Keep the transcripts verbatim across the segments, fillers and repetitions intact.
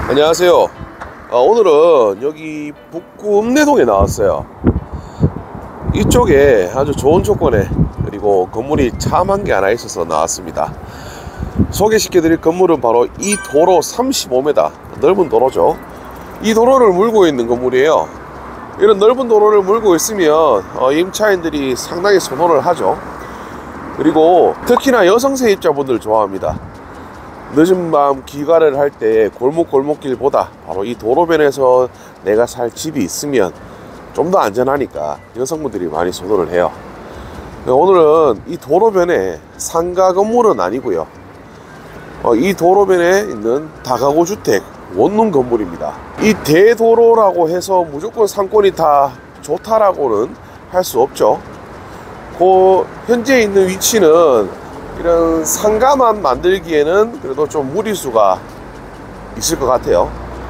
안녕하세요. 아, 오늘은 여기 북구 읍내동에 나왔어요. 이쪽에 아주 좋은 조건에 그리고 건물이 참한 게 하나 있어서 나왔습니다. 소개시켜드릴 건물은 바로 이 도로 삼십오 미터 넓은 도로죠. 이 도로를 물고 있는 건물이에요. 이런 넓은 도로를 물고 있으면 어, 임차인들이 상당히 선호를 하죠. 그리고 특히나 여성 세입자분들 좋아합니다. 늦은 밤 귀가를 할 때 골목골목길보다 바로 이 도로변에서 내가 살 집이 있으면 좀 더 안전하니까 여성분들이 많이 선호를 해요. 오늘은 이 도로변에 상가 건물은 아니고요, 어, 이 도로변에 있는 다가구 주택 원룸 건물입니다. 이 대도로라고 해서 무조건 상권이 다 좋다라고는 할 수 없죠. 그 현재 있는 위치는 이런 상가만 만들기에는 그래도 좀 무리수가 있을 것 같아요.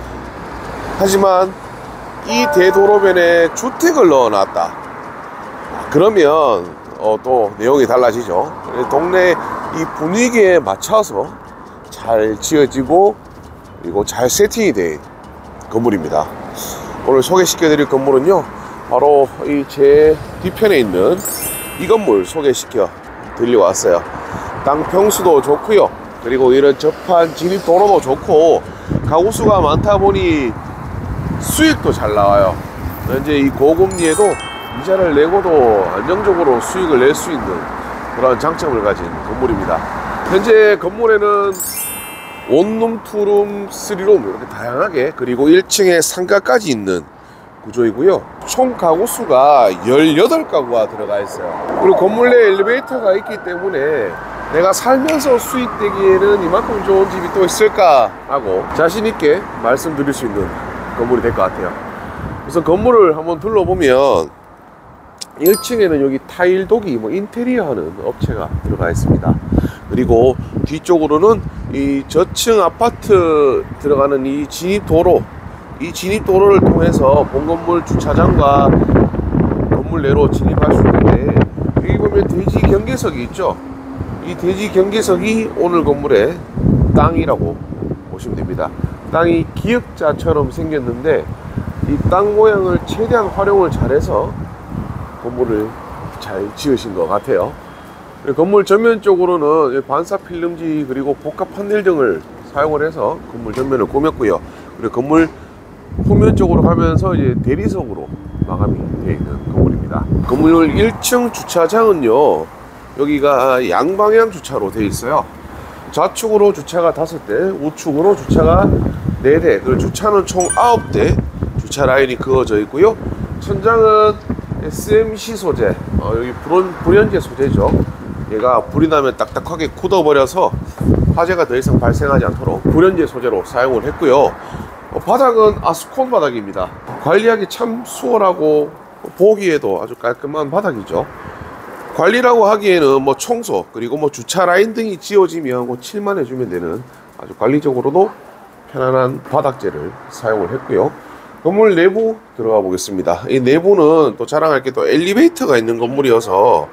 하지만 이 대도로변에 주택을 넣어놨다 그러면 어, 또 내용이 달라지죠. 동네 이 분위기에 맞춰서 잘 지어지고 그리고 잘 세팅이 된 건물입니다. 오늘 소개시켜드릴 건물은요, 바로 이 제 뒤편에 있는 이 건물 소개시켜 드리러 왔어요. 땅 평수도 좋고요, 그리고 이런 접한 진입 도로도 좋고 가구수가 많다 보니 수익도 잘 나와요. 현재 이 고금리에도 이자를 내고도 안정적으로 수익을 낼 수 있는 그런 장점을 가진 건물입니다. 현재 건물에는 원룸, 투룸, 쓰리룸 이렇게 다양하게, 그리고 일 층에 상가까지 있는 구조이고요. 총 가구수가 열여덟 가구가 들어가 있어요. 그리고 건물 내 엘리베이터가 있기 때문에 내가 살면서 수익되기에는 이만큼 좋은 집이 또 있을까 하고 자신있게 말씀드릴 수 있는 건물이 될 것 같아요. 그래서 건물을 한번 둘러보면 일 층에는 여기 타일 도기, 뭐 인테리어 하는 업체가 들어가 있습니다. 그리고 뒤쪽으로는 이 저층 아파트 들어가는 이 진입도로, 이 진입도로를 통해서 본건물 주차장과 건물 내로 진입할 수 있는데, 여기 보면 대지 경계석이 있죠. 이 대지 경계석이 오늘 건물의 땅이라고 보시면 됩니다. 땅이 기역자처럼 생겼는데 이 땅 모양을 최대한 활용을 잘해서 건물을 잘 지으신 것 같아요. 건물 전면 쪽으로는 반사 필름지 그리고 복합 판넬 등을 사용을 해서 건물 전면을 꾸몄고요. 그리고 건물 후면 쪽으로 가면서 이제 대리석으로 마감이 되어 있는 건물입니다. 건물 일 층 주차장은요, 여기가 양방향 주차로 되어 있어요. 좌측으로 주차가 다섯 대, 우측으로 주차가 네 대, 그리고 주차는 총 아홉 대 주차 라인이 그어져 있고요. 천장은 에스엠씨 소재, 어, 여기 불연, 불연재 소재죠. 얘가 불이 나면 딱딱하게 굳어버려서 화재가 더 이상 발생하지 않도록 불연재 소재로 사용을 했고요. 어, 바닥은 아스콘 바닥입니다. 관리하기 참 수월하고 보기에도 아주 깔끔한 바닥이죠. 관리라고 하기에는 뭐 청소 그리고 뭐 주차 라인 등이 지어지면 뭐 칠만 해주면 되는 아주 관리적으로도 편안한 바닥재를 사용을 했고요. 건물 내부 들어가 보겠습니다. 이 내부는 또 자랑할 게 또 엘리베이터가 있는 건물이어서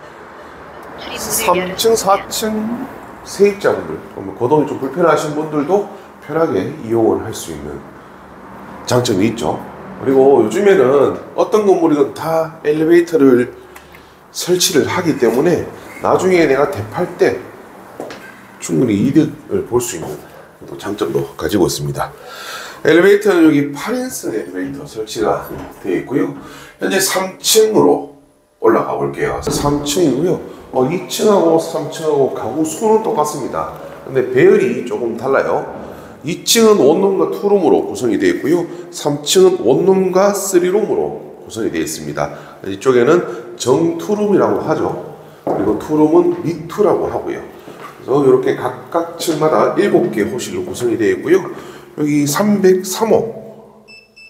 삼 층, 사 층 세입자분들, 거동이 좀 불편하신 분들도 편하게 이용을 할 수 있는 장점이 있죠. 그리고 요즘에는 어떤 건물이든 다 엘리베이터를 설치를 하기 때문에 나중에 내가 대팔 때 충분히 이득을 볼 수 있는 또 장점도 가지고 있습니다. 엘리베이터는 여기 팔 인승 엘리베이터 설치가 되어 있고요. 현재 삼 층으로 올라가 볼게요. 삼 층이고요. 어, 이 층하고 삼 층하고 가구 수는 똑같습니다. 근데 배열이 조금 달라요. 이 층은 원룸과 투룸으로 구성이 되어 있고요. 삼 층은 원룸과 쓰리룸으로 구성이 되어 있습니다. 이쪽에는 정투룸이라고 하죠. 그리고 투룸은 미투라고 하고요. 그래서 이렇게 각각 층마다 일곱 개 호실로 구성이 되어 있고요. 여기 삼백삼 호.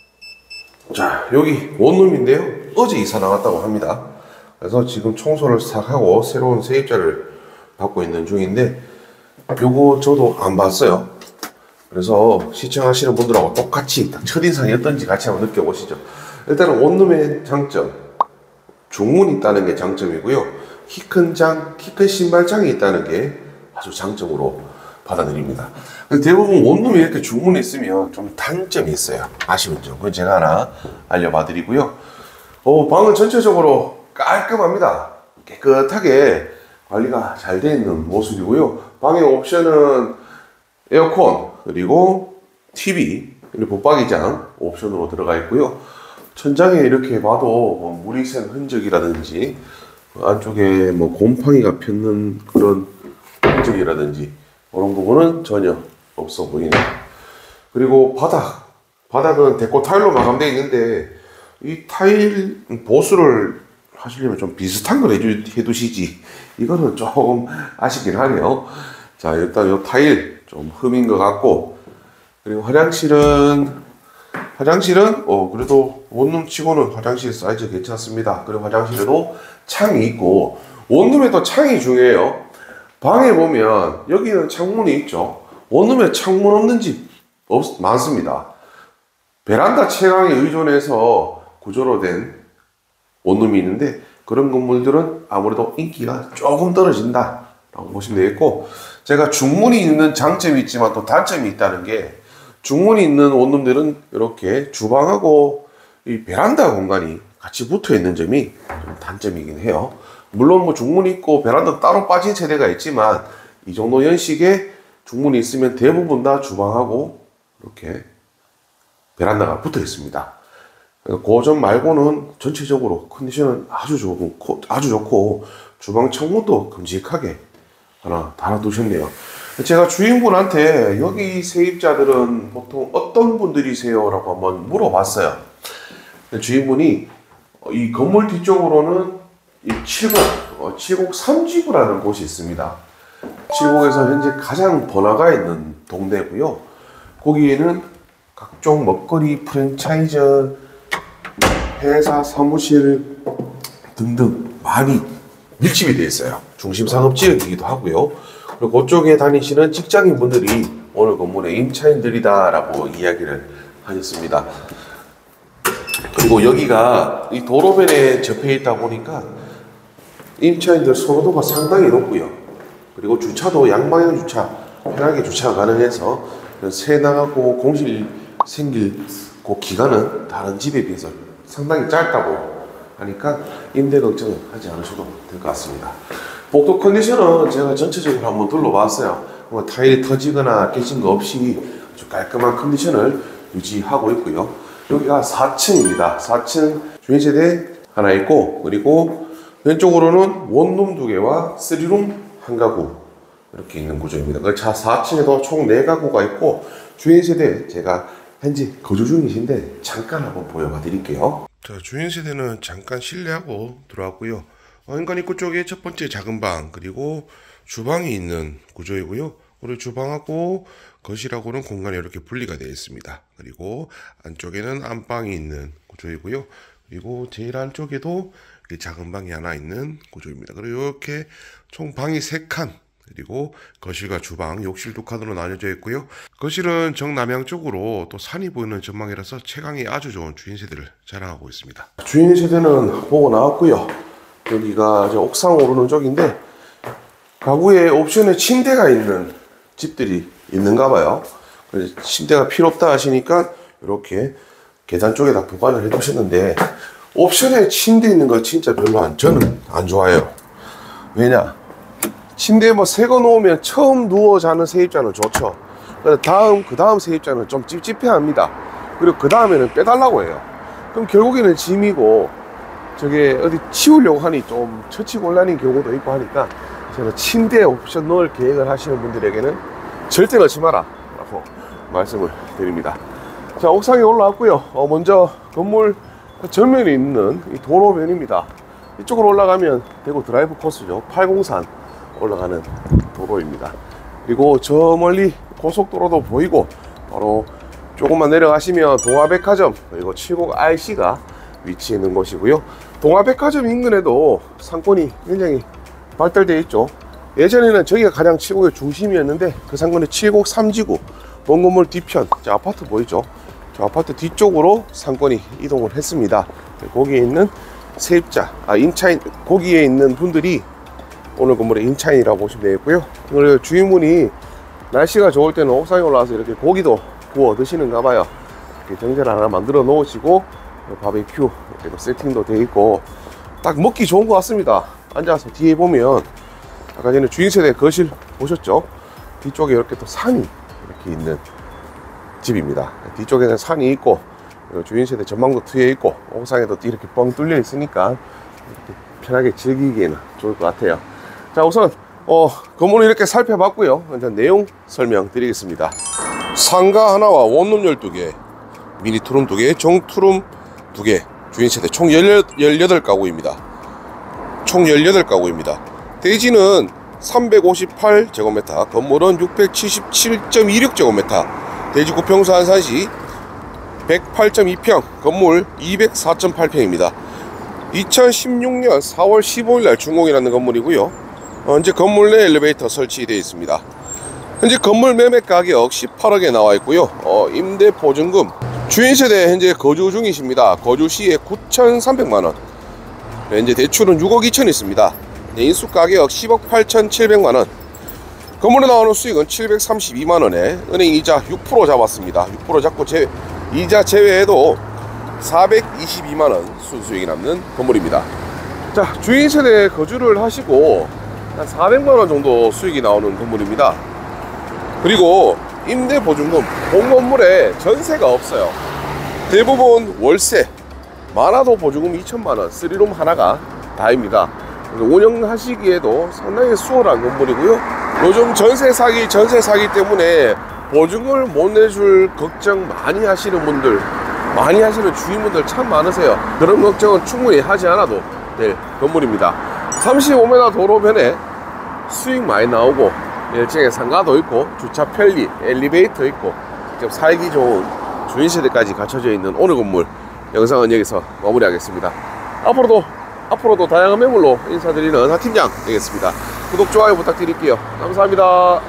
자, 여기 원룸인데요. 어제 이사 나왔다고 합니다. 그래서 지금 청소를 싹 하고 새로운 세입자를 받고 있는 중인데, 요거 저도 안 봤어요. 그래서 시청하시는 분들하고 똑같이 첫인상이 어떤지 같이 한번 느껴보시죠. 일단은 원룸의 장점, 중문이 있다는 게 장점이고요. 키 큰 장, 키 큰 신발장이 있다는 게 아주 장점으로 받아드립니다. 대부분 원룸이 이렇게 중문에 있으면 좀 단점이 있어요. 아쉬운 점. 그건 제가 하나 알려봐 드리고요. 어, 방은 전체적으로 깔끔합니다. 깨끗하게 관리가 잘 되어 있는 모습이고요. 방의 옵션은 에어컨, 그리고 티비, 그리고 붙박이장 옵션으로 들어가 있고요. 천장에 이렇게 봐도 뭐 물이 샌 흔적이라든지 안쪽에 뭐 곰팡이가 폈는 그런 흔적이라든지 그런 부분은 전혀 없어 보이네요. 그리고 바닥, 바닥은 데코 타일로 마감되어 있는데 이 타일 보수를 하시려면 좀 비슷한 걸 해주, 해두시지. 이거는 조금 아쉽긴 하네요. 자, 일단 이 타일 좀 흠인 것 같고, 그리고 화장실은 화장실은 어 그래도 원룸 치고는 화장실 사이즈 괜찮습니다. 그리고 화장실에도 창이 있고, 원룸에도 창이 중요해요. 방에 보면 여기는 창문이 있죠. 원룸에 창문 없는 집 없, 많습니다. 베란다 채광에 의존해서 구조로 된 원룸이 있는데, 그런 건물들은 아무래도 인기가 조금 떨어진다 라고 보시면 되겠고, 제가 중문이 있는 장점이 있지만 또 단점이 있다는 게, 중문이 있는 원룸들은 이렇게 주방하고 이 베란다 공간이 같이 붙어 있는 점이 좀 단점이긴 해요. 물론 뭐 중문이 있고 베란다 따로 빠진 세대가 있지만, 이 정도 연식에 중문이 있으면 대부분 다 주방하고 이렇게 베란다가 붙어 있습니다. 그 점 말고는 전체적으로 컨디션은 아주 좋고, 아주 좋고, 주방 창문도 큼직하게 하나 달아두셨네요. 제가 주인분한테 여기 세입자들은 보통 어떤 분들이세요? 라고 한번 물어봤어요. 주인분이 이 건물 뒤쪽으로는 이 칠곡, 칠곡 삼 지구라는 곳이 있습니다. 칠곡에서 현재 가장 번화가 있는 동네고요. 거기에는 각종 먹거리 프랜차이즈, 회사, 사무실 등등 많이 밀집이 되어 있어요. 중심 상업 지역이기도 하고요. 그리고 그쪽에 다니시는 직장인분들이 오늘 건물의 임차인들이다 라고 이야기를 하셨습니다. 그리고 여기가 이 도로변에 접해 있다 보니까 임차인들 선호도가 상당히 높고요. 그리고 주차도 양방향 주차 편하게 주차가 가능해서 새 나가고 공실 생길 그 기간은 다른 집에 비해서 상당히 짧다고 하니까 임대 걱정은 하지 않으셔도 될 것 같습니다. 복도 컨디션은 제가 전체적으로 한번 둘러봤어요. 뭐 타일이 터지거나 깨진 거 없이 아주 깔끔한 컨디션을 유지하고 있고요. 여기가 사 층입니다. 사 층 주인세대 하나 있고, 그리고 왼쪽으로는 원룸 두 개와 쓰리룸 한 가구 이렇게 있는 구조입니다. 그 사 층에도 총 네 가구가 있고, 주인세대 제가 현재 거주 중이신데 잠깐 한번 보여봐 드릴게요. 자, 주인세대는 잠깐 실내하고 들어왔고요. 현관 입구 쪽에 첫 번째 작은 방, 그리고 주방이 있는 구조이고요. 우리 주방하고 거실하고는 공간이 이렇게 분리가 되어 있습니다. 그리고 안쪽에는 안방이 있는 구조이고요. 그리고 제일 안쪽에도 작은 방이 하나 있는 구조입니다. 그리고 이렇게 총 방이 세 칸, 그리고 거실과 주방, 욕실 두 칸으로 나뉘어져 있고요. 거실은 정남향 쪽으로 또 산이 보이는 전망이라서 채광이 아주 좋은 주인세대를 자랑하고 있습니다. 주인세대는 보고 나왔고요. 여기가 저 옥상 오르는 쪽인데, 가구에 옵션에 침대가 있는 집들이 있는가 봐요. 침대가 필요 없다 하시니까 이렇게 계단 쪽에다 보관을 해 두셨는데, 옵션에 침대 있는 거 진짜 별로 안, 저는 안 좋아해요. 왜냐? 침대에 뭐 새 거 놓으면 처음 누워 자는 세입자는 좋죠. 다음, 그 다음 세입자는 좀 찝찝해 합니다. 그리고 그 다음에는 빼달라고 해요. 그럼 결국에는 짐이고, 저게 어디 치우려고 하니 좀 처치곤란인 경우도 있고 하니까, 저는 침대에 옵션 넣을 계획을 하시는 분들에게는 절대 넣지 마라 라고 말씀을 드립니다. 자, 옥상에 올라왔고요. 어, 먼저 건물 전면에 있는 이 도로변입니다. 이쪽으로 올라가면 대구 드라이브 코스죠. 팔공산 올라가는 도로입니다. 그리고 저 멀리 고속도로도 보이고, 바로 조금만 내려가시면 동아백화점, 그리고 칠곡 알씨가 위치해 있는 곳이고요. 동아백화점 인근에도 상권이 굉장히 발달되어 있죠. 예전에는 저기가 가장 칠곡의 중심이었는데, 그 상권이 칠곡 삼 지구 먼 건물 뒤편, 저 아파트 보이죠? 저 아파트 뒤쪽으로 상권이 이동을 했습니다. 거기에 있는 세입자, 아 임차인, 거기에 있는 분들이 오늘 건물의 임차인이라고 보시면 되겠고요. 오늘 주인분이 날씨가 좋을 때는 옥상에 올라와서 이렇게 고기도 구워 드시는가 봐요. 이렇게 정제를 하나 만들어 놓으시고 바베큐 이렇게 세팅도 돼 있고 딱 먹기 좋은 것 같습니다. 앉아서 뒤에 보면 아까 전에 주인세대 거실 보셨죠? 뒤쪽에 이렇게 또 산이 이렇게 있는 집입니다. 뒤쪽에는 산이 있고 주인세대 전망도 트여 있고 옥상에도 이렇게 뻥 뚫려 있으니까 이렇게 편하게 즐기기에는 좋을 것 같아요. 자, 우선 어, 건물을 이렇게 살펴봤고요. 일단 내용 설명드리겠습니다. 상가 하나와 원룸 열두 개, 미니 투룸 두 개, 정투룸 두 개, 주인세대 총 열여덟 가구입니다. 총 열여덟 가구입니다. 대지는 삼백오십팔 제곱미터, 건물은 육백칠십칠 점 이육 제곱미터, 대지구 평수 한산시 백팔 점 이 평, 건물 이백사 점 팔 평입니다. 이천십육 년 사월 십오일 날 준공이 났는 건물이고요. 현재 건물 내 엘리베이터 설치되어 있습니다. 현재 건물 매매 가격 십팔억에 나와 있고요. 어, 임대 보증금, 주인세대 현재 거주 중이십니다. 거주 시에 구천삼백만 원, 현재 대출은 육억 이천 있습니다. 인수 가격 십억 팔천칠백만 원, 건물에 나오는 수익은 칠백삼십이만 원에 은행 이자 육 퍼센트 잡았습니다. 육 퍼센트 잡고 제, 이자 제외에도 사백이십이만 원 순수익이 남는 건물입니다. 자, 주인세대 거주를 하시고 한 사백만 원 정도 수익이 나오는 건물입니다. 그리고 임대보증금, 본 건물에 전세가 없어요. 대부분 월세, 많아도 보증금 이천만 원, 쓰리룸 하나가 다입니다. 운영하시기에도 상당히 수월한 건물이고요. 요즘 전세 사기, 전세 사기 때문에 보증금을 못 내줄 걱정 많이 하시는 분들, 많이 하시는 주인분들 참 많으세요. 그런 걱정은 충분히 하지 않아도 될 건물입니다. 삼십오 미터 도로변에 수익 많이 나오고 일 층에 상가도 있고 주차 편리, 엘리베이터 있고 좀 살기 좋은 주인세대까지 갖춰져 있는 오늘 건물 영상은 여기서 마무리하겠습니다. 앞으로도 앞으로도 다양한 매물로 인사드리는 하팀장 되겠습니다. 구독, 좋아요 부탁드릴게요. 감사합니다.